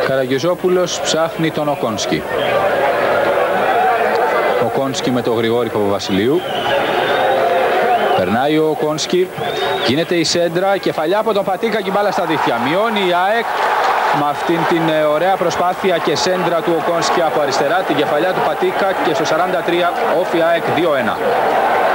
Καραγιοζόπουλος ψάχνει τον Οκόνσκι. Οκόνσκι με τον Γρηγόρη Παπαβασιλείου. Περνάει ο Οκόνσκι. Γίνεται η σέντρα. Κεφαλιά από τον Πατίκα και μπάλα στα δίχτυα. Μειώνει η ΑΕΚ με αυτήν την ωραία προσπάθεια και σέντρα του Οκόνσκι από αριστερά. Την κεφαλιά του Πατίκα και στο 43 όφι ΑΕΚ 2-1.